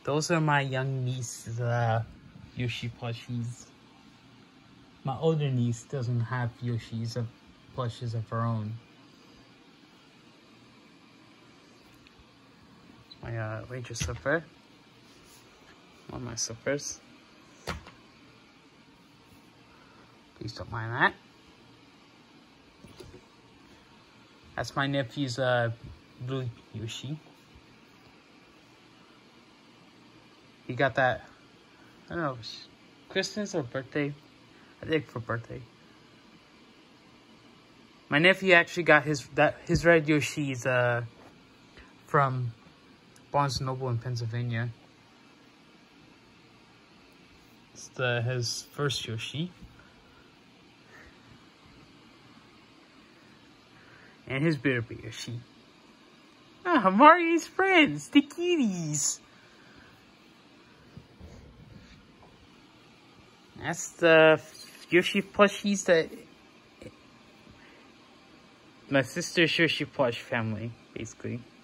Those are my young niece's Yoshi plushies. My older niece doesn't have Yoshi's plushes of her own. My Ranger slipper. One of my slippers. Please don't mind that. That's my nephew's blue Yoshi. He got that, I don't know, Christmas or birthday? I think for birthday. My nephew actually got his red Yoshi's from Barnes & Noble in Pennsylvania. It's his first Yoshi. And his better Yoshi. Ah, Mario's friends, the kitties. That's the Yoshi plushies that my sister's Yoshi plush family, basically.